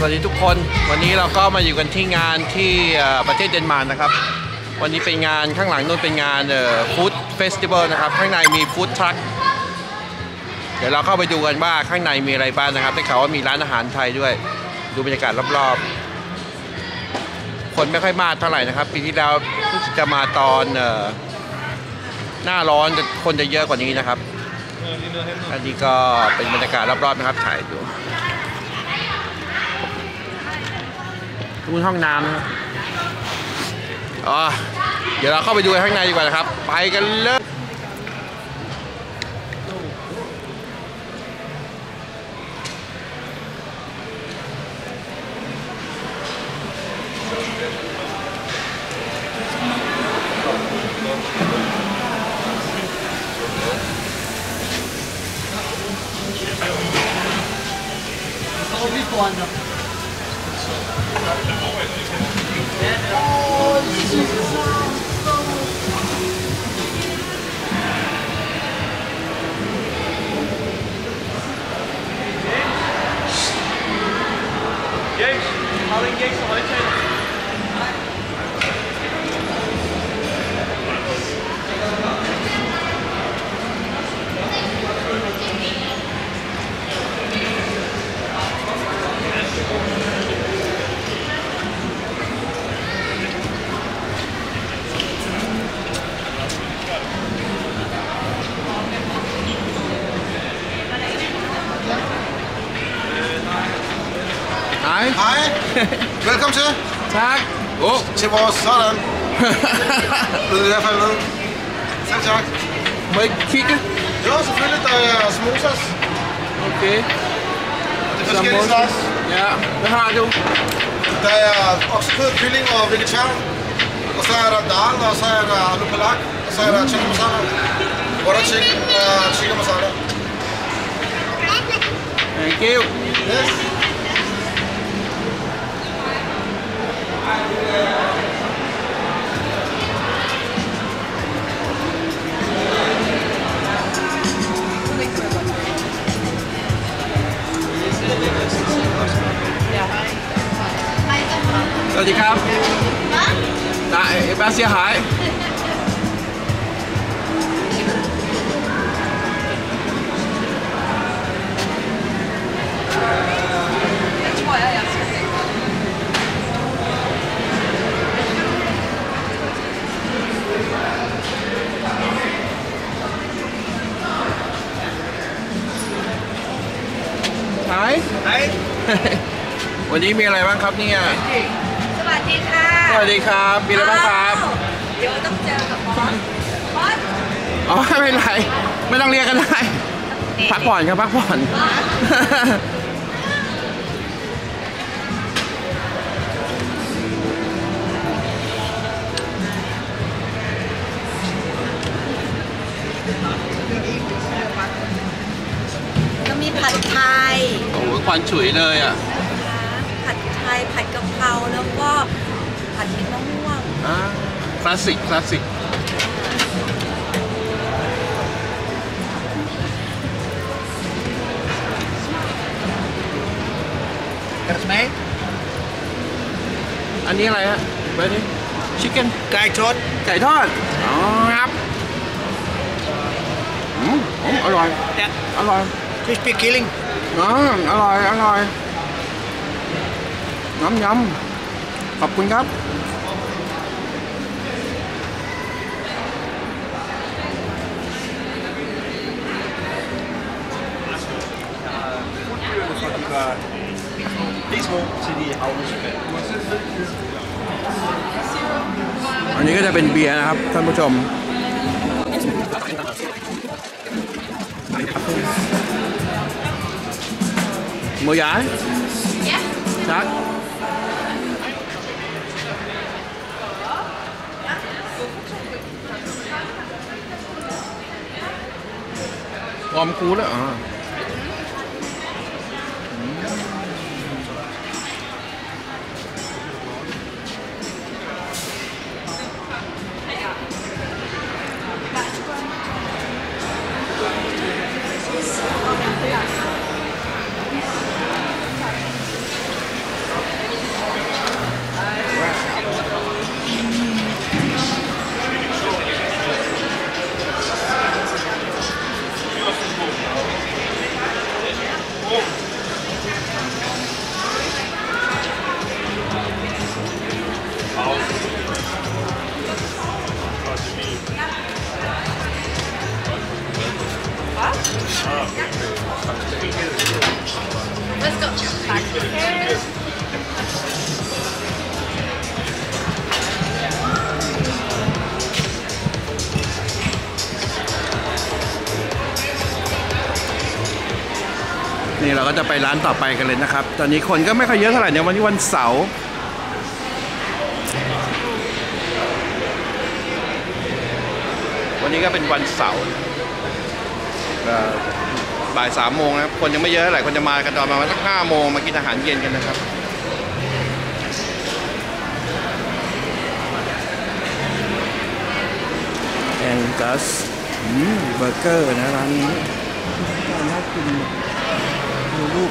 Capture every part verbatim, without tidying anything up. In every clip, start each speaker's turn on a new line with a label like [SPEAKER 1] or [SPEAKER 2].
[SPEAKER 1] วัสดีทุกคนวันนี้เราก็มาอยู่กันที่งานที่ประเทศเดนมาร์กนะครับวันนี้เป็นงานข้างหลังนู้นเป็นงานฟู้ดเฟสติวัลนะครับข้างในมีฟู้ดทรัคเดี๋ยวเราเข้าไปดูกันว่าข้างในมีอะไรบ้างนะครับได้ข่าวว่ามีร้านอาหารไทยด้วยดูบรรยากาศรอบๆคนไม่ค่อยมากเท่าไหร่นะครับปีที่แล้วจะมาตอนหน้าร้อนคนจะเยอะกว่านี้นะครับอันนี้ก็เป็นบรรยากาศรอบๆนะครับถ่ายดูดูห้องน้ำนะครับอ๋อเดี๋ยวเราเข้าไปดูข้างในดีกว่านะครับไปกันเลย
[SPEAKER 2] James, haal in James nog uitzien.
[SPEAKER 1] Hej.
[SPEAKER 3] Hej. Velkommen til.
[SPEAKER 1] Tak.
[SPEAKER 3] Oh. Til vores sådan. Det er i hvert fald ned. Selv tak.
[SPEAKER 1] Må jeg kigge?
[SPEAKER 3] Jo, selvfølgelig. Der er samosas.
[SPEAKER 1] Okay.
[SPEAKER 3] Det er forskellige slags.
[SPEAKER 1] Ja, hvad har du?
[SPEAKER 3] Der er oksekød, kylling og vegetar. Og så er der dal, og så er der alu palak. Og så er der chicken masala. Butter chicken og chicken masala.
[SPEAKER 1] Thank you.
[SPEAKER 3] Yes.
[SPEAKER 1] Chào chị Kham. Tại ba xe Hải. Thái.
[SPEAKER 3] Hej.
[SPEAKER 1] วันนี้มีอะไรบ้างครับเนี่ย
[SPEAKER 4] สวัสดีค่ะ
[SPEAKER 1] สวัสดีครับมีอะไรบ้างครับ
[SPEAKER 4] เดี๋ยวต้องเจอกับบอสบอส
[SPEAKER 1] อ๋อไม่เป็นไรไม่ต้องเรียกกันได้พักผ่อนครับพักผ่อน
[SPEAKER 4] ก็มีผัดไทย
[SPEAKER 1] โอ้โหควันฉุยเลยอ่ะ
[SPEAKER 4] ผัดไทยผัดกะเพราแล้วก็ผัดเผ็ดมะม่วง
[SPEAKER 1] อ่าคลาสสิกคลาสสิก
[SPEAKER 3] Er det smag?
[SPEAKER 1] อันนี้อะไรฮะไปดิชิคเก้น
[SPEAKER 3] ไก่ทอด
[SPEAKER 1] ไก่ทอดอ๋อครับอืมอร่อย
[SPEAKER 3] Ja.
[SPEAKER 1] อร่อย
[SPEAKER 3] Crispy killing.
[SPEAKER 1] อ๋ออร่อยอร่อยน้ำยำขอบคุณครับอันนี้ก็จะเป็นเบียร์นะครับท่านผู้ชมหมูยายชักวอร์มคูแล้วอ่า อก็จะไปร้านต่อไปกันเลยนะครับตอนนี้คนก็ไม่ค่อยเยอะเท่าไหร่เนี่ยวันนี้วันเสาร์วันนี้ก็เป็นวันเสาร์บ่ายสามโมงนะครับคนยังไม่เยอะเท่าไหร่คนจะมากันตอนประมาณสักห้าโมงมากินอาหารเย็นกันนะครับแองกัสเบอร์เกอร์นะร้านนี้น่ากินดูรูป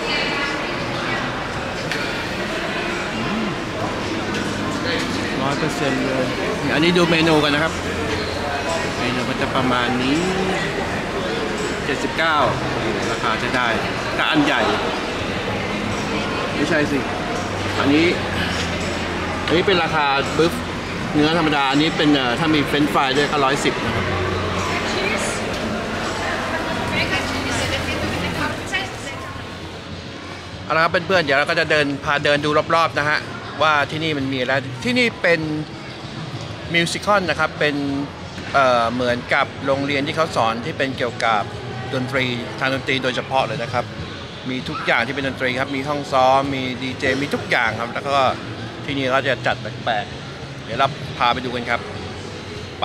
[SPEAKER 1] ร้อยเปอร์เซ็นต์เลยอันนี้ดูเมนูกันนะครับเมนูมันจะประมาณนี้เจ็ดสิบเก้าราคาจะได้ถ้าอันใหญ่ไม่ใช่สิอันนี้อันนี้เป็นราคาบึฟเนื้อธรรมดาอันนี้เป็นถ้ามีเฟรนช์ฟรายด้วยก็ร้อยสิบนะครับเอาละครับเพื่อนๆเดี๋ยวเราก็จะเดินพาเดินดูรอบๆนะฮะว่าที่นี่มันมีอะไรที่นี่เป็นมิวสิคอลนะครับเป็น เอ่อเหมือนกับโรงเรียนที่เขาสอนที่เป็นเกี่ยวกับดนตรีทางดนตรีโดยเฉพาะเลยนะครับมีทุกอย่างที่เป็นดนตรีครับมีห้องซ้อมมีดีเจมีทุกอย่างครับแล้วก็ที่นี่เขาจะจัดแปลกๆเดี๋ยวเราพาไปดูกันครับไป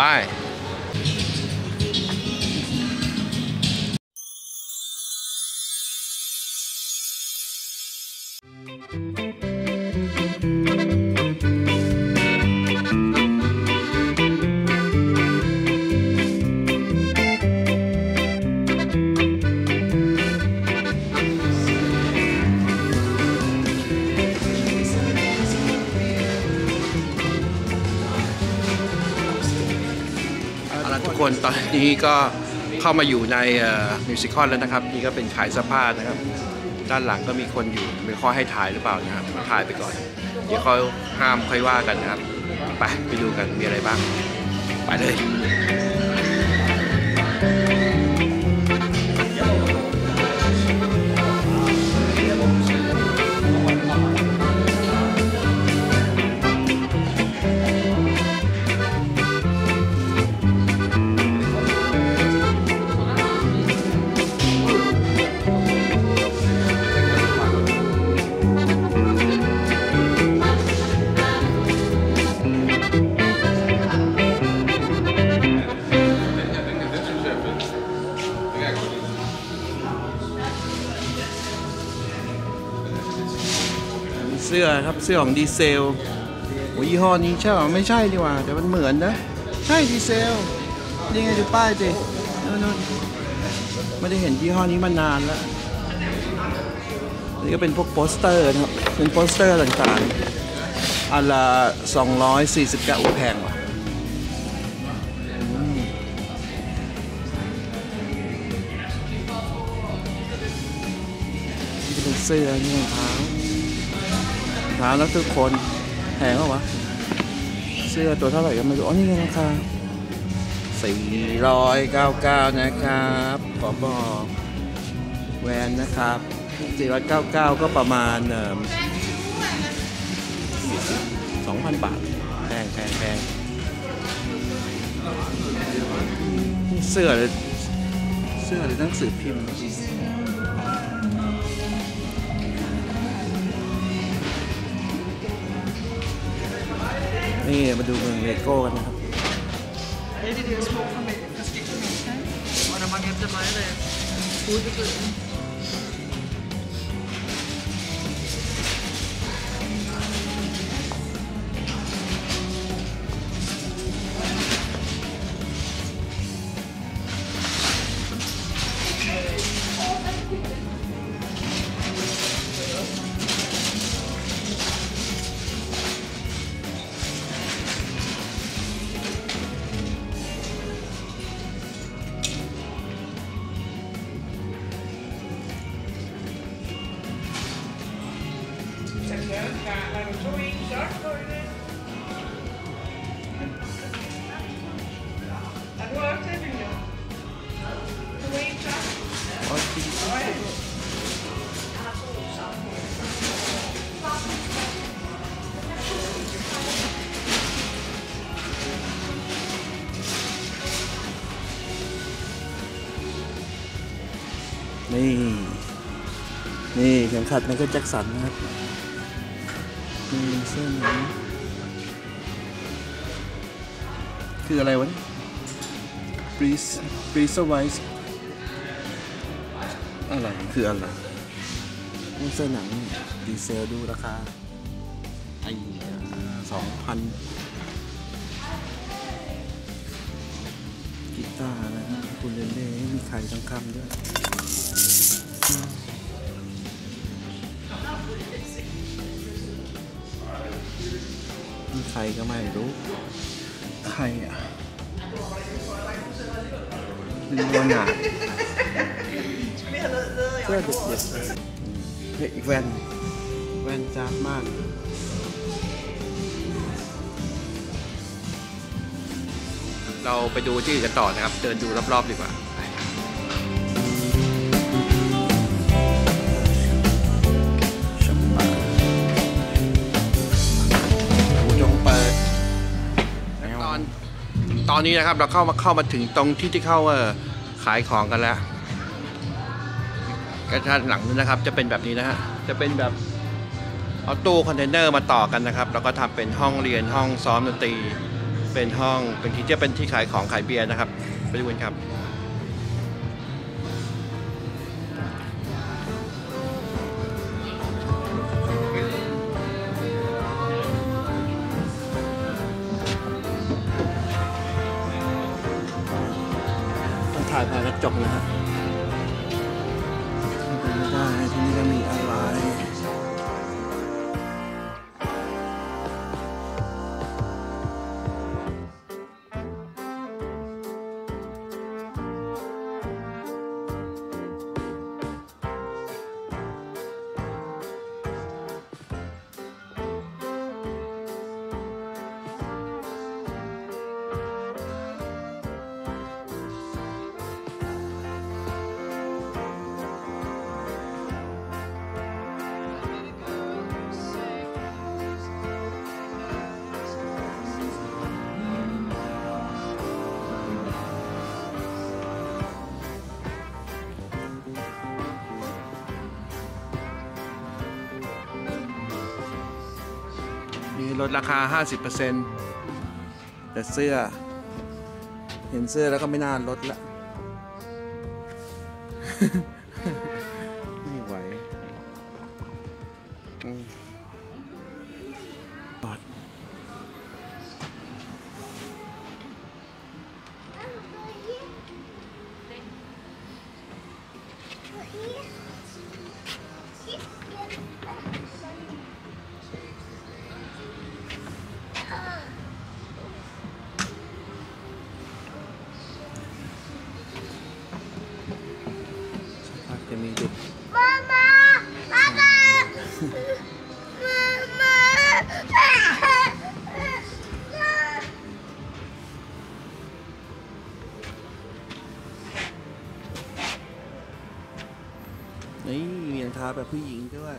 [SPEAKER 1] ทุกคนตอนนี้ก็เข้ามาอยู่ในมิวสิคอลแล้วนะครับนี่ก็เป็นขายเสื้อผ้านะครับด้านหลังก็มีคนอยู่ไม่ค่อยให้ถ่ายหรือเปล่านะครับถ่ายไปก่อนเดี๋ยวเขาห้ามค่อยว่ากันนะครับไปไปดูกันมีอะไรบ้างไปเลยเสื้อครับเสื้อของดีเซลโอ้ยี่ห้อนี้ใช่หรอไม่ใช่ดีกว่าแต่มันเหมือนนะใช่ดีเซลนี่ไงดูป้ายสินู่นไม่ได้เห็นยี่ห้อนี้มานานแล้วนี่ก็เป็นพวกโปสเตอร์นะครับเป็นโปสเตอร์ต่างๆอันละสองร้อยสี่สิบเก้าแพงว่ะนี่เป็นเสื้อนี่รองเท้าถามแล้วทุกคนแพงเหรอวะเสื้อตัวเท่าไหร่ก็ไม่รู้อ๋อนี่ราคาสี่ร้อยเก้าสิบเก้านะครับขอบอกแวนนะครับสี่ร้อยเก้าสิบเก้าก็ประมาณสองพันบาทแพงแพงแพงเสื้อเสื้อหรือหนังสือพิมพ์นี่มาดูเมืองเลโก้กันนะครับนี่นี่เข็มขัดไมเคิลแจ็คสันนะครับนี่เส้นนี้คืออะไรวะเนี่ย Breeze Breeze Wise อะไรคืออะไรนี่เสื้อหนังดีเซลดูราคาไอ้สองพันกีตาร์นะคุณเล่นเล่มีไข่ทองคำด้วยมีใครก็ไม่รู้ใครอ่ะเป็นตัวหนาเสื้อเด็กๆเฮ้ยอีกแว่นแว่นจ้าบมากเราไปดูที่อื่นกันต่อนะครับเดินดูรอบๆดีกว่าจงเปิดตอนตอนนี้นะครับเราเข้ามาเข้ามาถึงตรงที่ที่เข้าเออขายของกันแล้วกระชั้นหลังนี้นะครับจะเป็นแบบนี้นะฮะจะเป็นแบบเอาตู้คอนเทนเนอร์มาต่อกันนะครับแล้วก็ทำเป็นห้องเรียนห้องซ้อมดนตรีเป็นห้องเป็นที่จะเป็นที่ขายของขายเบียร์นะครับไปดูกันครับต้องถ่ายผ่านกระจกนะฮะไม่ได้ที่นี่จะมีอะไรมีลดราคา ห้าสิบเปอร์เซ็นต์ แต่เสื้อเห็นเสื้อแล้วก็ไม่น่าลดละ ไม่ไหวปอดจะมีเด็กมามามามามานี่มีรองเท้าแบบผู้หญิงด้วย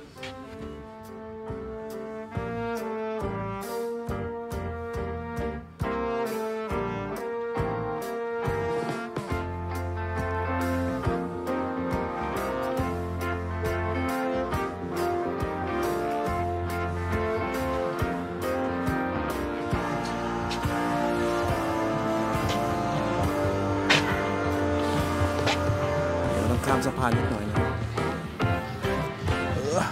[SPEAKER 1] ข้ามสะพานนิดหน่อยนะเออ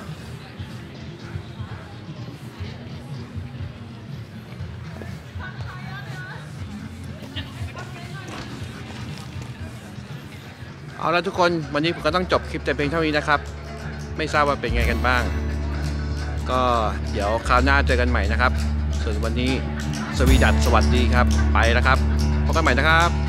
[SPEAKER 1] เอาละทุกคนวันนี้ผมก็ต้องจบคลิปแต่เพียงเท่านี้นะครับไม่ทราบว่าเป็นไงกันบ้างก็เดี๋ยวคราวหน้าเจอกันใหม่นะครับส่วนวันนี้สวีดัสสวัสดีครับไปแล้วครับพบกันใหม่นะครับ